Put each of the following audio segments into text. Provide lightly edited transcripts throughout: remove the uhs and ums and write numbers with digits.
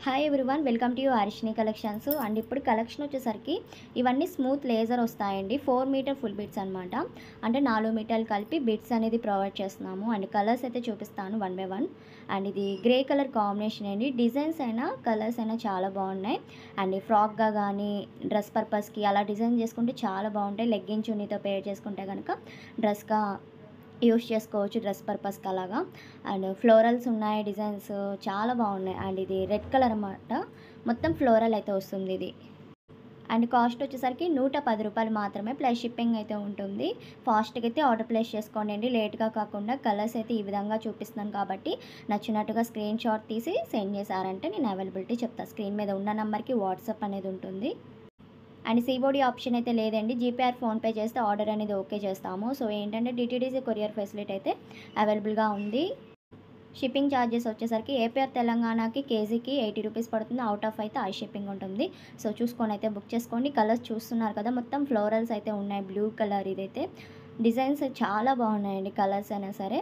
Hi everyone, welcome to you Harishni collections. And ఇప్పుడు collection వచ్చేసరికి ఇవన్నీ స్మూత్ లేజర్ వస్తాయండి. 4 మీటర్ ఫుల్ బిట్స్ అనమాట. అంటే 4 మీటర్లు కలిపి బిట్స్ అనేది ప్రొవైడ్ చేస్తున్నాము. అండ్ కలర్స్ అయితే చూపిస్తాను వన్ బై వన్. అండ్ ఇది గ్రే కలర్ కాంబినేషన్ అండి. డిజైన్స్ అయినా కలర్స్ అయినా చాలా బాగున్నాయి. అండ్ ఫ్రాక్గా కానీ డ్రెస్ పర్పస్కి అలా డిజైన్ చేసుకుంటే చాలా బాగుంటాయి. లెగ్గిన్ చున్నీతో పేర్ చేసుకుంటే కనుక డ్రెస్గా యూస్ చేసుకోవచ్చు, డ్రెస్ పర్పస్కి అలాగా. అండ్ ఫ్లోరల్స్ ఉన్నాయి, డిజైన్స్ చాలా బాగున్నాయి. అండ్ ఇది రెడ్ కలర్ అన్నమాట, మొత్తం ఫ్లోరల్ అయితే వస్తుంది ఇది. అండ్ కాస్ట్ వచ్చేసరికి 110 రూపాయలు మాత్రమే, ప్లస్ షిప్పింగ్ అయితే ఉంటుంది. ఫాస్ట్గా అయితే ఆర్డర్ ప్లేస్ చేసుకోండి, లేట్గా కాకుండా. కలర్స్ అయితే ఈ విధంగా చూపిస్తున్నాను కాబట్టి నచ్చినట్టుగా స్క్రీన్ షాట్ తీసి సెండ్ చేశారంటే నేను అవైలబిలిటీ చెప్తాను. స్క్రీన్ మీద ఉన్న నెంబర్కి వాట్సాప్ అనేది ఉంటుంది. అండ్ సిఓడి ఆప్షన్ అయితే లేదండి. జీపే ఆర్ ఫోన్పే చేస్తే ఆర్డర్ అనేది ఓకే చేస్తాము. సో ఏంటంటే డిటీడీసీ కొరియర్ ఫెసిలిటీ అయితే అవైలబుల్గా ఉంది. షిప్పింగ్ ఛార్జెస్ వచ్చేసరికి ఏపీ ఆర్ తెలంగాణకి కేజీకి 80 రూపీస్ పడుతుంది. అవుట్ ఆఫ్ అయితే ఐ షిప్పింగ్ ఉంటుంది. సో చూసుకొని అయితే బుక్ చేసుకోండి. కలర్స్ చూస్తున్నారు కదా, మొత్తం ఫ్లోరల్స్ అయితే ఉన్నాయి. బ్లూ కలర్ ఇదైతే డిజైన్స్ చాలా బాగున్నాయండి. కలర్స్ అయినా సరే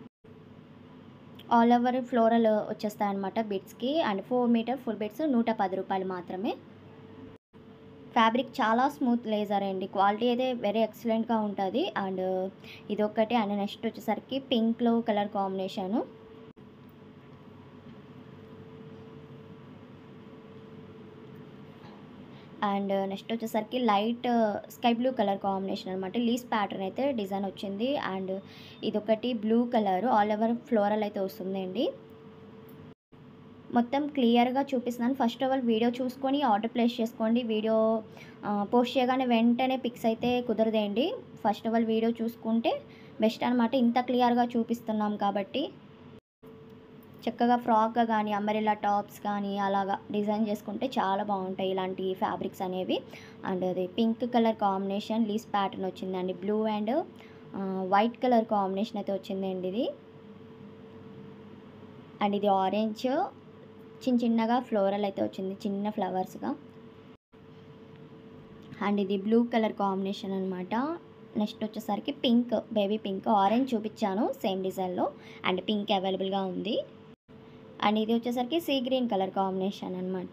ఆల్ ఓవర్ ఫ్లోరల్ వచ్చేస్తాయి అనమాట బిట్స్కి. అండ్ 4 మీటర్ ఫుల్ బిట్స్ 110 రూపాయలు మాత్రమే. ఫ్యాబ్రిక్ చాలా స్మూత్ లేజర్ అండి. క్వాలిటీ అయితే వెరీ ఎక్సలెంట్గా ఉంటుంది. అండ్ ఇదొకటి. అండ్ నెక్స్ట్ వచ్చేసరికి పింక్లో కలర్ కాంబినేషను. అండ్ నెక్స్ట్ వచ్చేసరికి light sky blue colour combination అనమాట. లీస్ ప్యాటర్న్ అయితే డిజైన్ వచ్చింది. అండ్ ఇదొకటి blue colour all over floral అయితే వస్తుందండి. మొత్తం క్లియర్గా చూపిస్తున్నాను. ఫస్ట్ ఆఫ్ ఆల్ వీడియో చూసుకొని ఆర్డర్ ప్లేస్ చేసుకోండి. వీడియో పోస్ట్ చేయగానే వెంటనే పిక్స్ అయితే కుదరదేండి. ఫస్ట్ ఆఫ్ ఆల్ వీడియో చూసుకుంటే బెస్ట్ అనమాట. ఇంత క్లియర్గా చూపిస్తున్నాం కాబట్టి. చక్కగా ఫ్రాక్గా కానీ అంబ్రెల్లా టాప్స్ కానీ అలాగా డిజైన్ చేసుకుంటే చాలా బాగుంటాయి ఇలాంటి ఫ్యాబ్రిక్స్ అనేవి. అండ్ అది pink colour combination lace pattern వచ్చిందండి. Blue and white colour combination అయితే వచ్చిందండి ఇది. అండ్ ఇది ఆరెంజ్ చిన్నగా ఫ్లోరల్ అయితే వచ్చింది, చిన్న ఫ్లవర్స్గా. అండ్ ఇది బ్లూ కలర్ కాంబినేషన్ అనమాట. నెక్స్ట్ వచ్చేసరికి పింక్, బేబీ పింక్, ఆరెంజ్ చూపించాను సేమ్ డిజైన్లో. అండ్ పింక్ అవైలబుల్గా ఉంది. అండ్ ఇది వచ్చేసరికి సీ గ్రీన్ కలర్ కాంబినేషన్ అనమాట.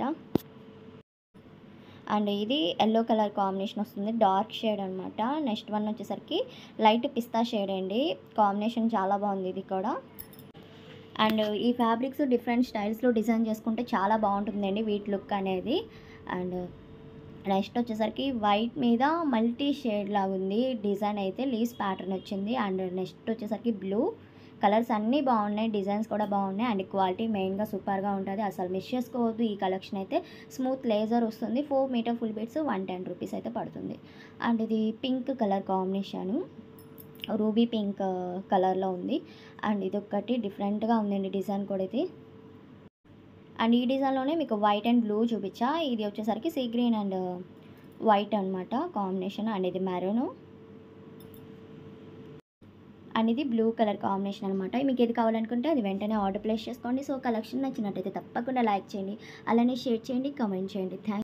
అండ్ ఇది ఎల్లో కలర్ కాంబినేషన్ వస్తుంది, డార్క్ షేడ్ అనమాట. నెక్స్ట్ వన్ వచ్చేసరికి లైట్ పిస్తా షేడ్ అండి. కాంబినేషన్ చాలా బాగుంది ఇది కూడా. అండ్ ఈ ఫ్యాబ్రిక్స్ డిఫరెంట్ స్టైల్స్లో డిజైన్ చేసుకుంటే చాలా బాగుంటుందండి వీటి లుక్ అనేది. అండ్ నెక్స్ట్ వచ్చేసరికి వైట్ మీద మల్టీ షేడ్ లాగా ఉంది డిజైన్ అయితే, లీస్ ప్యాటర్న్ వచ్చింది. అండ్ నెక్స్ట్ వచ్చేసరికి బ్లూ. కలర్స్ అన్నీ బాగున్నాయి, డిజైన్స్ కూడా బాగున్నాయి. అండ్ క్వాలిటీ మెయిన్గా సూపర్గా ఉంటుంది, అసలు మిస్ చేసుకోవద్దు. ఈ కలెక్షన్ అయితే స్మూత్ లేజర్ వస్తుంది. 4 మీటర్ ఫుల్ బిట్స్ 110 రూపీస్ అయితే పడుతుంది. అండ్ ఇది pink colour combination, ruby pink కలర్లో ఉంది. అండ్ ఇది ఒకటి డిఫరెంట్గా ఉందండి డిజైన్ కూడా ఇది. అండ్ ఈ డిజైన్లోనే మీకు వైట్ అండ్ బ్లూ చూపించా. ఇది వచ్చేసరికి సీ గ్రీన్ అండ్ వైట్ అనమాట కాంబినేషన్. అండ్ ఇది మెరూను. అండ్ ఇది బ్లూ కలర్ కాంబినేషన్ అనమాట. మీకు ఏది కావాలనుకుంటే అది వెంటనే ఆర్డర్ ప్లేస్ చేసుకోండి. సో కలెక్షన్ నచ్చినట్టయితే తప్పకుండా లైక్ చేయండి, అలానే షేర్ చేయండి, కామెంట్ చేయండి. థ్యాంక్